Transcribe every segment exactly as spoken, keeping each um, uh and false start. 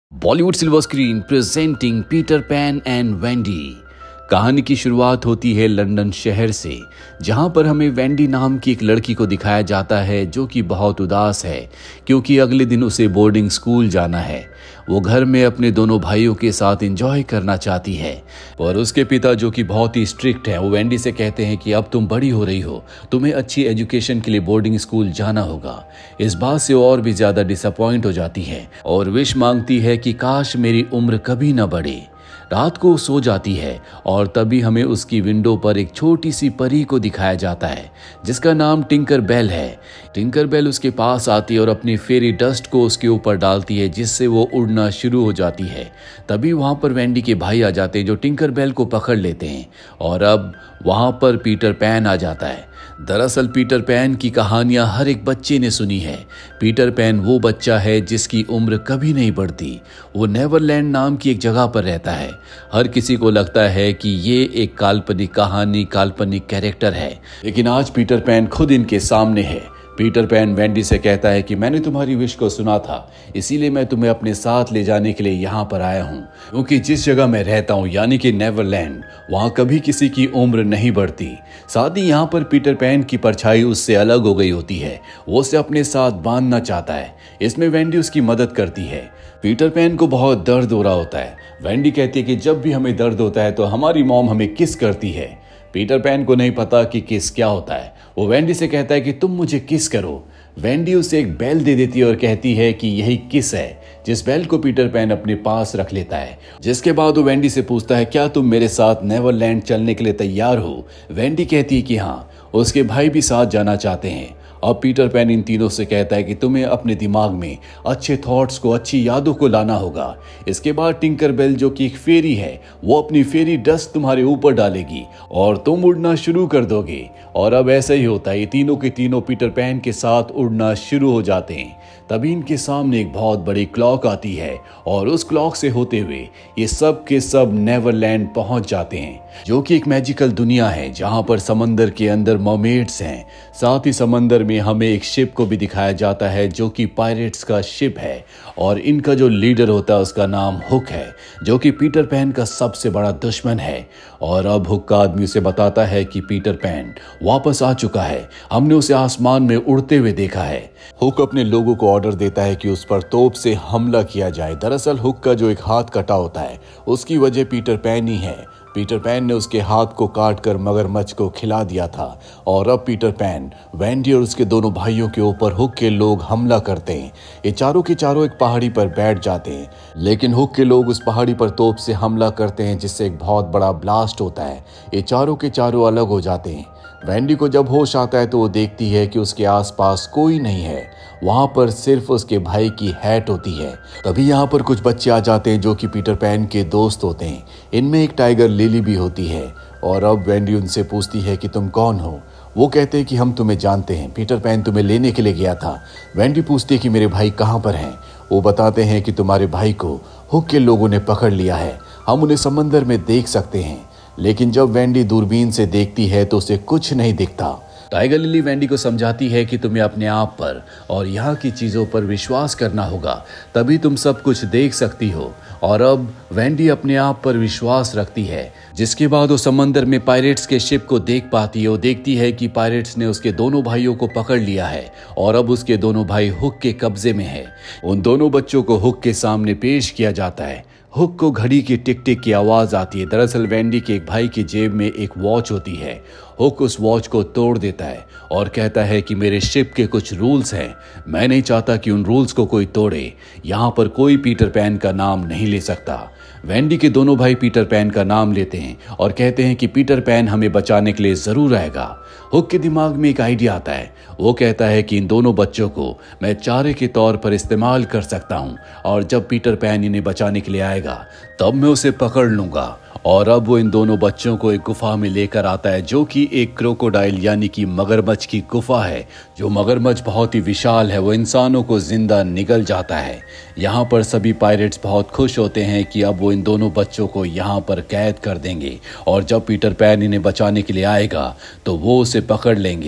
Bollywood silver screen presenting Peter Pan and Wendy. कहानी की शुरुआत होती है लंदन शहर से, जहां पर हमें वेंडी नाम की एक लड़की को दिखाया जाता है जो कि बहुत उदास है क्योंकि अगले दिन उसे बोर्डिंग स्कूल जाना है। वो घर में अपने दोनों भाइयों के साथ एंजॉय करना चाहती है, और उसके पिता जो कि बहुत ही स्ट्रिक्ट हैं, वो वेंडी से कहते हैं कि अब तुम बड़ी हो रही हो, तुम्हें अच्छी एजुकेशन के लिए बोर्डिंग स्कूल जाना होगा। इस बात से और भी ज्यादा डिसअपॉइंट हो जाती है और विश मांगती है कि काश मेरी उम्र कभी न बढ़े। रात को सो जाती है और तभी हमें उसकी विंडो पर एक छोटी सी परी को दिखाया जाता है जिसका नाम टिंकर बेल है। टिंकर बेल उसके पास आती है और अपनी फेरी डस्ट को उसके ऊपर डालती है जिससे वो उड़ना शुरू हो जाती है। तभी वहां पर वेंडी के भाई आ जाते हैं जो टिंकर बेल को पकड़ लेते हैं और अब वहां पर पीटर पैन आ जाता है। दरअसल पीटर पैन की कहानियां हर एक बच्चे ने सुनी है। पीटर पैन वो बच्चा है जिसकी उम्र कभी नहीं बढ़ती। वो नेवरलैंड नाम की एक जगह पर रहता है। हर किसी को लगता है कि ये एक काल्पनिक कहानी, काल्पनिक कैरेक्टर है, लेकिन आज पीटर पैन खुद इनके सामने है। पीटर पैन वेंडी से कहता है कि मैंने तुम्हारी विश को सुना था, इसीलिए मैं तुम्हें अपने साथ ले जाने के लिए यहाँ पर आया हूँ, क्योंकि जिस जगह मैं रहता हूँ यानी कि नेवरलैंड, वहाँ कभी किसी की उम्र नहीं बढ़ती। साथ ही यहाँ पर पीटर पैन की परछाई उससे अलग हो गई होती है। वो उसे अपने साथ बांधना चाहता है। इसमें वेंडी उसकी मदद करती है। पीटर पैन को बहुत दर्द हो रहा होता है। वेंडी कहती है कि जब भी हमें दर्द होता है तो हमारी मॉम हमें किस करती है। पीटर पैन को नहीं पता कि किस क्या होता है। वो वेंडी से कहता है कि तुम मुझे किस करो। वेंडी उसे एक बेल दे देती है और कहती है कि यही किस है, जिस बेल को पीटर पैन अपने पास रख लेता है। जिसके बाद वो वेंडी से पूछता है क्या तुम मेरे साथ नेवरलैंड चलने के लिए तैयार हो। वेंडी कहती है कि हाँ, उसके भाई भी साथ जाना चाहते हैं। अब पीटर पैन इन तीनों से कहता है कि तुम्हें अपने दिमाग में अच्छे थॉट्स को, अच्छी यादों को लाना होगा। इसके बाद टिंकर बेल जो कि एक फेरी है, वो अपनी फेरी डस्ट तुम्हारे ऊपर डालेगी और तुम उड़ना शुरू कर दोगे। और अब ऐसा ही होता है, ये तीनों के तीनों पीटर पैन के साथ उड़ना शुरू हो जाते हैं। तभी इनके सामने एक बहुत बड़ी क्लॉक आती है और उस क्लॉक से होते हुए ये सब के सब नेवरलैंड पहुंच जाते हैं, जो कि एक मैजिकल दुनिया है जहां पर समंदर के अंदर मर्मेड्स हैं। साथ ही समंदर में हमें एक शिप को भी दिखाया जाता है जो कि पायरेट्स का शिप है, और इनका जो लीडर होता है उसका नाम हुक है, जो कि पीटर पैन का सबसे बड़ा दुश्मन है। और अब हुक का आदमी उसे बताता है कि पीटर पैन वापस आ चुका है, हमने उसे आसमान में उड़ते हुए देखा है। हुक अपने लोगों को ऑर्डर देता है कि उस पर तोप से हमला किया जाए। दरअसल हुक का जो एक हाथ कटा होता है उसकी वजह पीटर पैन ही है। पीटर पैन ने उसके हाथ को काट कर मगरमच्छ को खिला दिया था, और अब पीटर पैन, वेंडी और उसके दोनों भाइयों के ऊपर हुक के लोग हमला करते हैं। ये चारों के चारों एक पहाड़ी पर बैठ जाते हैं, लेकिन हुक के लोग उस पहाड़ी पर तोप से हमला करते हैं जिससे एक बहुत बड़ा ब्लास्ट होता है। ये चारों के चारों अलग हो जाते हैं। वेंडी को जब होश आता है तो वो देखती है कि उसके आसपास कोई नहीं है, वहां पर सिर्फ उसके भाई की हैट होती है। तभी यहाँ पर कुछ बच्चे आ जाते हैं जो कि पीटर पैन के दोस्त होते हैं। इनमें एक टाइगर लिली भी होती है। और अब वेंडी उनसे पूछती है कि तुम कौन हो। वो कहते हैं कि हम तुम्हें जानते हैं, पीटर पैन तुम्हें लेने के लिए गया था। वेंडी पूछती है कि मेरे भाई कहाँ पर हैं। वो बताते हैं कि तुम्हारे भाई को हुक के लोगों ने पकड़ लिया है, हम उन्हें समंदर में देख सकते हैं। लेकिन जब वेंडी दूरबीन से देखती है तो उसे कुछ नहीं दिखता। टाइगर लिली वेंडी को समझाती है कि तुम्हें अपने आप पर और यहाँ की चीज़ों पर विश्वास करना होगा, तभी तुम सब कुछ देख सकती हो। और अब वेंडी अपने आप पर विश्वास रखती है, जिसके बाद वो समंदर में पायरेट्स के शिप को देख पाती है। वो देखती है कि पायरेट्स ने उसके दोनों भाइयों को पकड़ लिया है और अब उसके दोनों भाई हुक के कब्जे में है। उन दोनों बच्चों को हुक के सामने पेश किया जाता है। हुक को घड़ी की टिक टिक की आवाज आती है। दरअसल वेंडी के एक भाई की जेब में एक वॉच होती है। हुक उस वॉच को तोड़ देता है और कहता है कि मेरे शिप के कुछ रूल्स हैं, मैं नहीं चाहता कि उन रूल्स को कोई तोड़े। यहाँ पर कोई पीटर पैन का नाम नहीं ले सकता। वेंडी के दोनों भाई पीटर पैन का नाम लेते हैं और कहते हैं कि पीटर पैन हमें बचाने के लिए जरूर आएगा। हुक के दिमाग में एक आइडिया आता है। वो कहता है कि इन दोनों बच्चों को मैं चारे के तौर पर इस्तेमाल कर सकता हूँ, और जब पीटर पैन इन्हें बचाने के लिए आएगा तब मैं उसे पकड़ लूंगा। और अब वो इन दोनों बच्चों को एक गुफा में लेकर आता है जो कि एक क्रोकोडाइल यानी कि मगरमच्छ की गुफा है। जो मगरमच्छ बहुत ही विशाल है, वो इंसानों को जिंदा निगल जाता है। यहाँ पर सभी पायरेट्स बहुत खुश होते हैं कि अब वो इन दोनों बच्चों को यहाँ पर कैद कर देंगे, और जब पीटर पैन इन्हें बचाने के लिए आएगा तो वो उसे पकड़ लेंगे।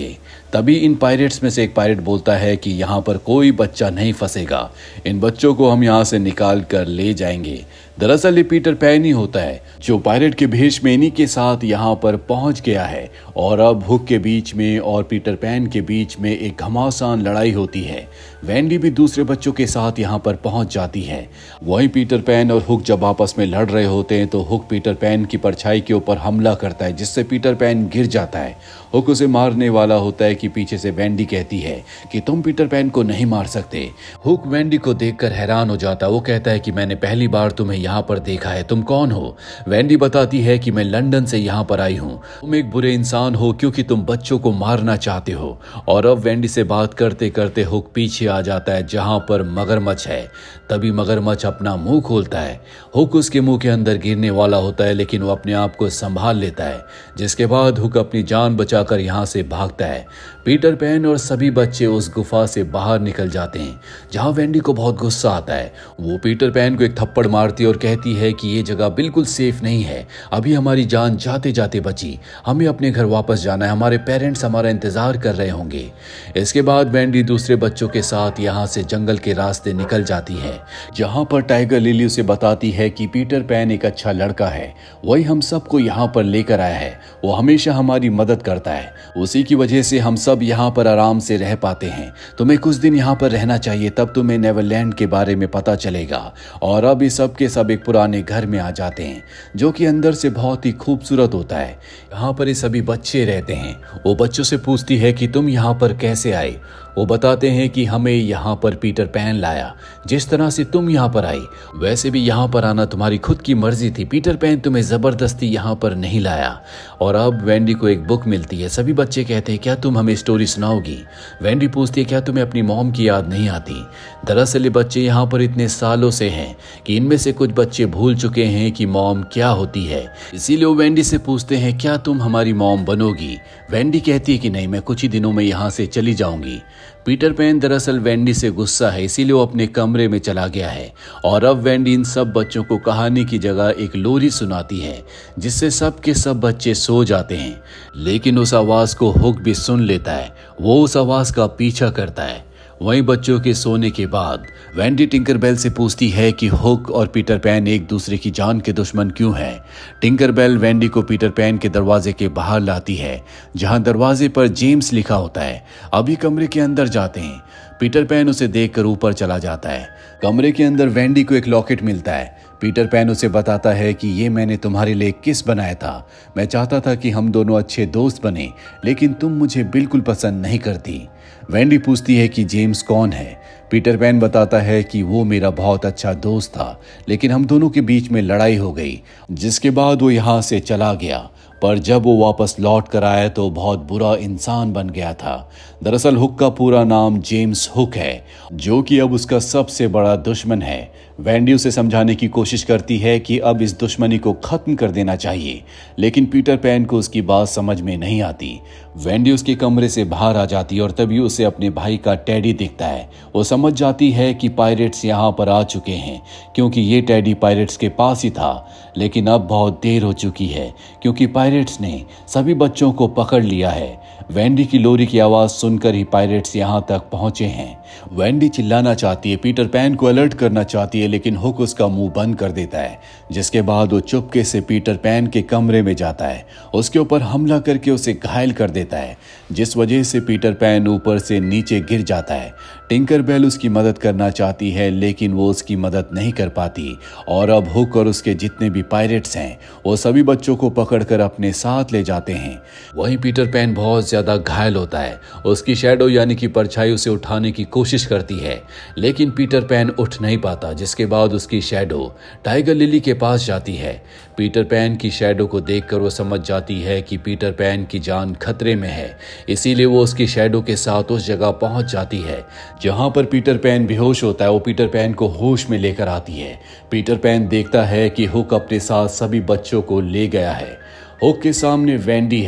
तभी इन पायरेट्स में से एक पायरेट बोलता है कि यहाँ पर कोई बच्चा नहीं फंसेगा, इन बच्चों को हम यहाँ से निकाल कर ले जाएंगे। दरअसल ये पीटर पैन ही होता है जो पायरेट के भेष में इन्हीं के साथ यहाँ पर पहुंच गया है और अब हुक के बीच में और पीटर पैन के बीच में एक घमासान लड़ाई होती है। वेंडी भी दूसरे बच्चों के साथ यहाँ पर पहुंच जाती है। वहीं पीटर पैन और हुक जब आपस में लड़ रहे होते हैं तो हुक पीटर पैन की परछाई के ऊपर हमला करता है जिससे पीटर पैन गिर जाता है। हुक उसे मारने वाला होता है कि पीछे से वेंडी कहती है कि तुम पीटर पैन को नहीं मार सकते। हुक वेंडी को देखकर हैरान हो जाता है। वो कहता है कि मैंने पहली बार तुम्हें यहाँ पर देखा है, तुम कौन हो? वेंडी बताती है कि मैं लंदन से यहाँ पर आई हूँ, तुम एक बुरे इंसान हो क्योंकि तुम बच्चों को मारना चाहते हो। और अब वेंडी से बात करते करते हुक पीछे आ जाता है जहाँ पर मगरमच्छ है। तभी मगरमच्छ अपना मुंह खोलता है। हुक उसके मुंह के अंदर गिरने वाला होता है लेकिन वो अपने आप को संभाल लेता है, जिसके बाद हुक अपनी जान बचाकर यहाँ से भागता है। पीटर पैन और सभी बच्चे उस गुफा से बाहर निकल जाते हैं जहाँ वेंडी को बहुत गुस्सा आता है। वो पीटर पैन को एक थप्पड़ मारती है और कहती है कि ये जगह बिल्कुल सेफ नहीं है, अभी हमारी जान जाते जाते बची, हमें अपने घर वापस जाना है, हमारे पेरेंट्स हमारा इंतजार कर रहे होंगे। इसके बाद वेंडी दूसरे बच्चों के साथ यहाँ से जंगल के रास्ते निकल जाती है जहाँ पर टाइगर लिली उसे बताती है कि पीटर पैन एक अच्छा लड़का है, वही हम सबको यहाँ पर लेकर आया है, वो हमेशा हमारी मदद करता है, उसी की वजह से हम सब यहाँ पर आराम से रह पाते हैं। तुम्हें कुछ दिन यहाँ पर रहना चाहिए, तब तुम्हें नेवरलैंड के बारे में पता चलेगा। और अब ये सब के सब एक पुराने घर में आ जाते हैं जो कि अंदर से बहुत ही खूबसूरत होता है। यहाँ पर ये सभी बच्चे रहते हैं। वो बच्चों से पूछती है कि तुम यहाँ पर कैसे आए? वो बताते हैं कि हमें यहाँ पर पीटर पैन लाया, जिस तरह से तुम यहाँ पर आई वैसे भी यहाँ पर आना तुम्हारी खुद की मर्जी थी, पीटर पैन तुम्हें जबरदस्ती यहाँ पर नहीं लाया। और अब वेंडी को एक बुक मिलती है। सभी बच्चे कहते हैं क्या तुम हमें स्टोरी सुनाओगी? वेंडी पूछती है क्या तुम्हें अपनी मॉम की याद नहीं आती? दरअसल ये बच्चे यहाँ पर इतने सालों से हैं कि इनमें से कुछ बच्चे भूल चुके हैं कि मॉम क्या होती है, इसीलिए वो वेंडी से पूछते हैं क्या तुम हमारी मॉम बनोगी? वेंडी कहती है कि नहीं, मैं कुछ ही दिनों में यहाँ से चली जाऊंगी। पीटर पैन दरअसल वेंडी से गुस्सा है, इसीलिए वो अपने कमरे में चला गया है। और अब वेंडी इन सब बच्चों को कहानी की जगह एक लोरी सुनाती है जिससे सब के सब बच्चे सो जाते हैं। लेकिन उस आवाज को हुक भी सुन लेता है, वो उस आवाज का पीछा करता है। वहीं बच्चों के सोने के बाद वेंडी टिंकरबेल से पूछती है कि हुक और पीटर पैन एक दूसरे की जान के दुश्मन क्यों हैं। टिंकरबेल वेंडी को पीटर पैन के दरवाजे के बाहर लाती है जहां दरवाजे पर जेम्स लिखा होता है। अभी कमरे के अंदर जाते हैं। पीटर पैन उसे देखकर ऊपर चला जाता है। कमरे के अंदर वेंडी को एक लॉकेट मिलता है। पीटर पैन उसे बताता है कि ये मैंने तुम्हारे लिए किस बनाया था, मैं चाहता था कि हम दोनों अच्छे दोस्त बने लेकिन तुम मुझे बिल्कुल पसंद नहीं करती। वेंडी पूछती है कि जेम्स कौन है? पीटर पैन बताता है कि वो मेरा बहुत अच्छा दोस्त था लेकिन हम दोनों के बीच में लड़ाई हो गई, जिसके बाद वो यहाँ से चला गया, पर जब वो वापस लौट कर आया तो बहुत बुरा इंसान बन गया था। दरअसल हुक का पूरा नाम जेम्स हुक है जो कि अब उसका सबसे बड़ा दुश्मन है। वेंडी उसे समझाने की कोशिश करती है कि अब इस दुश्मनी को खत्म कर देना चाहिए लेकिन पीटर पैन को उसकी बात समझ में नहीं आती। वेंडी उसके कमरे से बाहर आ जाती है और तभी उसे अपने भाई का टेडी दिखता है। वो समझ जाती है कि पायरेट्स यहाँ पर आ चुके हैं क्योंकि ये टेडी पायरेट्स के पास ही था, लेकिन अब बहुत देर हो चुकी है क्योंकि पायरेट्स ने सभी बच्चों को पकड़ लिया है। वेंडी की लोरी की आवाज सुनकर ही पायरेट्स यहाँ तक पहुंचे हैं। वेंडी चिल्लाना चाहती है, पीटर पैन को अलर्ट करना चाहती है लेकिन हुक उसका मुंह बंद कर देता है, जिसके बाद वो चुपके से पीटर पैन के कमरे में जाता है, उसके ऊपर हमला करके उसे घायल कर देता है, जिस वजह से पीटर पैन ऊपर से नीचे गिर जाता है। टिंकरबेल उसकी मदद करना चाहती है लेकिन वो उसकी मदद नहीं कर पाती और अब हुक और उसके जितने भी पायरेट्स हैं वो सभी बच्चों को पकड़कर अपने साथ ले जाते हैं। वहीं पीटर पैन बहुत ज्यादा घायल होता है। उसकी शैडो यानी कि परछाई उसे उठाने की कोशिश करती है लेकिन पीटर पैन उठ नहीं पाता, जिसके बाद उसकी शैडो टाइगर लिली के पास जाती है। पीटर पैन की शैडो को देखकर वो समझ जाती है कि पीटर पैन की जान खतरे में है, इसीलिए वो उसकी शैडो के साथ उस जगह पहुंच जाती है जहां पर पीटर पैन बेहोश होता है। वो पीटर पैन को होश में लेकर आती है। पीटर पैन देखता है कि हुक अपने साथ सभी बच्चों को ले गया है। हुक के सामने वेंडी है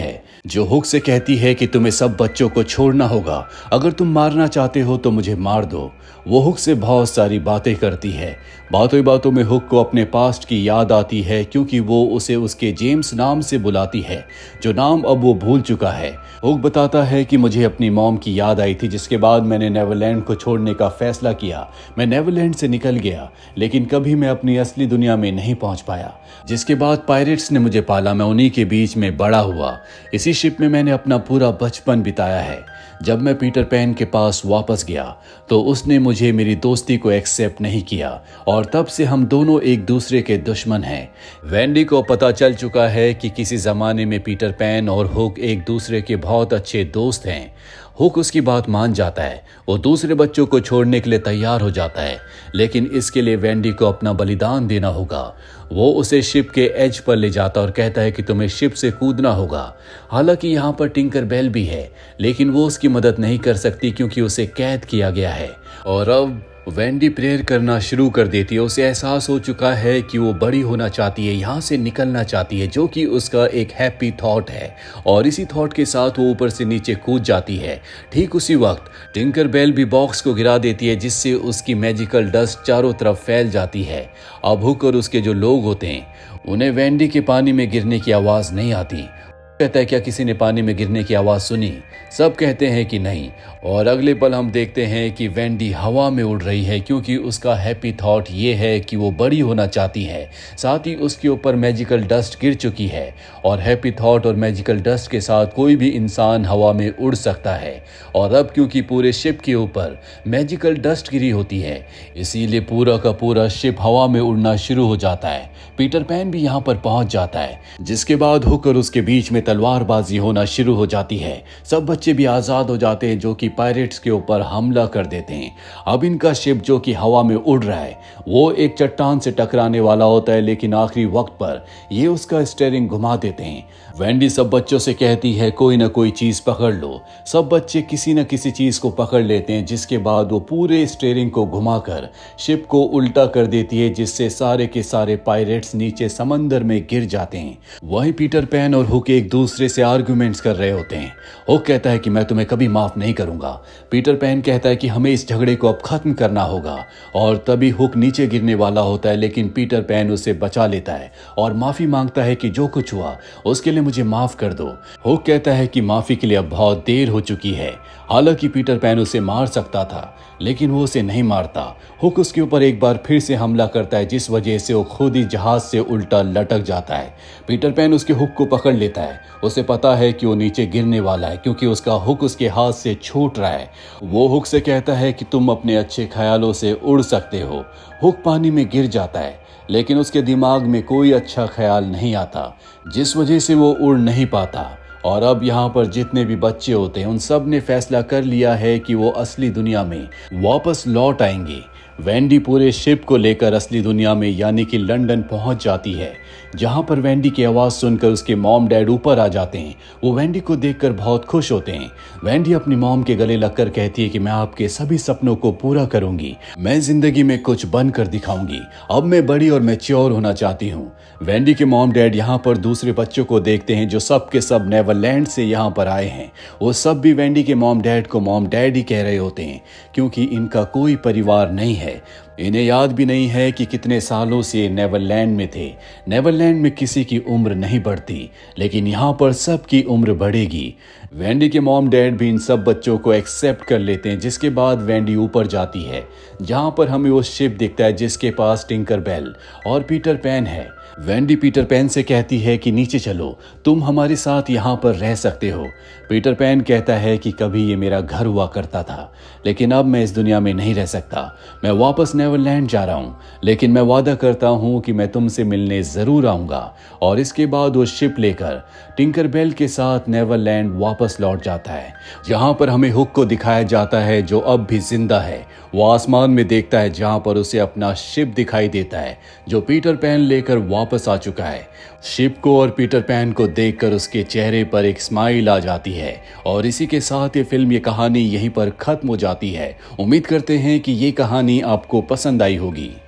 जो हुक से कहती है कि तुम्हें सब बच्चों को छोड़ना होगा, अगर तुम मारना चाहते हो तो मुझे मार दो। वो हुक से बहुत सारी बातें करती है। बातों बातों में हुक को अपने पास्ट की याद आती है, क्योंकि वो उसे उसके जेम्स नाम से बुलाती है, जो नाम अब वो भूल चुका है। हुक बताता है कि मुझे अपनी मॉम की याद आई थी, जिसके बाद मैंने नेवरलैंड को छोड़ने का फैसला किया। मैं नेवरलैंड से निकल गया, लेकिन कभी मैं अपनी असली दुनिया में नहीं पहुंच पाया। जिसके बाद पायरेट्स ने मुझे पाला, मैं उन्हीं के बीच में बड़ा हुआ। इसी शिप में मैंने अपना पूरा बचपन बिताया है। जब मैं पीटर पैन के पास वापस गया तो उसने मुझे मेरी दोस्ती को एक्सेप्ट नहीं किया, और तब से हम दोनों एक दूसरे के दुश्मन हैं। वेंडी को पता चल चुका है कि किसी जमाने में पीटर पैन और हुक एक दूसरे के बहुत अच्छे दोस्त हैं। हुक उसकी बात मान जाता है, वो दूसरे बच्चों को छोड़ने के लिए तैयार हो जाता है, लेकिन इसके लिए वेंडी को अपना बलिदान देना होगा। वो उसे शिप के एज पर ले जाता और कहता है कि तुम्हें शिप से कूदना होगा। हालांकि यहाँ पर टिंकर बेल भी है, लेकिन वो उसकी मदद नहीं कर सकती क्योंकि उसे कैद किया गया है। और अब वेंडी प्रेयर करना शुरू कर देती है। उसे एहसास हो चुका है कि वो बड़ी होना चाहती है, यहाँ से निकलना चाहती है, जो कि उसका एक हैप्पी थॉट है। और इसी थॉट के साथ वो ऊपर से नीचे कूद जाती है। ठीक उसी वक्त टिंकर बेल भी बॉक्स को गिरा देती है, जिससे उसकी मैजिकल डस्ट चारों तरफ फैल जाती है। अब हुक और उसके जो लोग होते हैं उन्हें वेंडी के पानी में गिरने की आवाज नहीं आती। कहता है क्या किसी ने पानी में गिरने की आवाज सुनी? सब कहते हैं कि नहीं। और अगले पल हम देखते हैं कि वेंडी हवा में उड़ रही है, क्योंकि उसका हैप्पी थॉट ये है कि वो बड़ी होना चाहती है। साथ ही उसके ऊपर मैजिकल डस्ट गिर चुकी है, और हैप्पी थॉट और मैजिकल डस्ट के साथ कोई भी इंसान हवा में उड़ सकता है। और अब क्योंकि पूरे शिप के ऊपर मैजिकल डस्ट गिरी होती है, इसीलिए पूरा का पूरा शिप हवा में उड़ना शुरू हो जाता है। पीटर पैन भी यहाँ पर पहुंच जाता है, जिसके बाद हुक और उसके बीच में तलवारबाजी होना शुरू हो जाती है। सब बच्चे भी आजाद हो जाते हैं, जो कि पायरेट्स के ऊपर हमला कर देते हैं। अब इनका शिप जो कि हवा में उड़ रहा है, वो एक चट्टान से टकराने वाला होता है, लेकिन आखिरी वक्त पर ये उसका स्टीयरिंग घुमा देते हैं। वेंडी सब बच्चों से कहती है कोई ना कोई चीज पकड़ लो। सब बच्चे किसी न किसी चीज को पकड़ लेते हैं, जिसके बाद वो पूरे स्टीयरिंग को घुमाकर शिप को उल्टा कर देती है, जिससे सारे के सारे पायरेट्स नीचे समंदर में गिर जाते हैं। वहीं पीटर पैन और हुक एक दूसरे से आर्गुमेंट्स कर रहे होते हैं। हुक कहता है कि मैं तुम्हें कभी माफ नहीं करूंगा। पीटर पैन कहता है कि हमें इस झगड़े को अब खत्म करना होगा। और तभी हुक नीचे गिरने वाला होता है, लेकिन पीटर पैन उसे बचा लेता है और माफी मांगता है कि जो कुछ हुआ उसके लिए मुझे माफ कर दो। हुक कहता है कि माफी के लिए अब बहुत देर हो चुकी है। हालांकि पीटर पैन उसे मार सकता था, लेकिन वो उसे नहीं मारता। हुक उसके ऊपर एक बार फिर से हमला करता है, जिस वजह से वो खुद ही जहाज से उल्टा लटक जाता है। पीटर पैन उसके हुक को पकड़ लेता है। उसे पता है कि वो नीचे गिरने वाला है, क्योंकि उसका हुक उसके हाथ से छूट रहा है। वो हुक से कहता है कि तुम अपने अच्छे ख्यालों से उड़ सकते हो। हुक पानी में गिर जाता है, लेकिन उसके दिमाग में कोई अच्छा ख्याल नहीं आता, जिस वजह से वो उड़ नहीं पाता। और अब यहाँ पर जितने भी बच्चे होते हैं उन सब ने फैसला कर लिया है कि वो असली दुनिया में वापस लौट आएंगे। वेंडी पूरे शिप को लेकर असली दुनिया में यानी कि लंदन पहुंच जाती है, जहां पर वेंडी की आवाज़ सुनकर उसके मॉम डैड ऊपर आ जाते हैं। वो वेंडी को देखकर बहुत खुश होते हैं। वेंडी अपनी मॉम के गले लगकर कहती है कि मैं आपके सभी सपनों को पूरा करूंगी, मैं जिंदगी में कुछ बनकर दिखाऊंगी, अब मैं बड़ी और मैच्योर होना चाहती हूँ। वेंडी के मॉम डैड यहाँ पर दूसरे बच्चों को देखते हैं, जो सब के सब नेवरलैंड से यहाँ पर आए हैं। वो सब भी वेंडी के मॉम डैड को मॉम डैड ही कह रहे होते हैं, क्योंकि इनका कोई परिवार नहीं है। इन्हें याद भी नहीं है कि कितने सालों से नेवरलैंड में थे। नेवरलैंड में किसी की उम्र नहीं बढ़ती, लेकिन यहाँ पर सबकी उम्र बढ़ेगी। वेंडी के मॉम डैड भी इन सब बच्चों को एक्सेप्ट कर लेते हैं, जिसके बाद वेंडी ऊपर जाती है, जहाँ पर हमें वो शिप दिखता है जिसके पास टिंकर बेल और पीटर पैन है। वेंडी पीटर पैन से कहती है कि नीचे चलो, तुम हमारे साथ यहाँ पर रह सकते हो। पीटर पैन कहता है कि कभी ये मेरा घर हुआ करता था, लेकिन अब मैं इस दुनिया में नहीं रह सकता। मैं वापस नेवरलैंड जा रहा हूँ, लेकिन मैं वादा करता हूँ कि मैं तुमसे मिलने ज़रूर आऊँगा। और इसके बाद वो शिप लेकर टिंकर बेल के साथ नेवरलैंड वापस लौट जाता है, जहाँ पर हमें हुक को दिखाया जाता है, जो अब भी जिंदा है। वो आसमान में देखता है, जहाँ पर उसे अपना शिप दिखाई देता है, जो पीटर पैन लेकर वापस आ चुका है। शिप को और पीटर पैन को देखकर उसके चेहरे पर एक स्माइल आ जाती है। और इसी के साथ ये फिल्म, ये कहानी यहीं पर खत्म हो जाती है। उम्मीद करते हैं कि ये कहानी आपको पसंद आई होगी।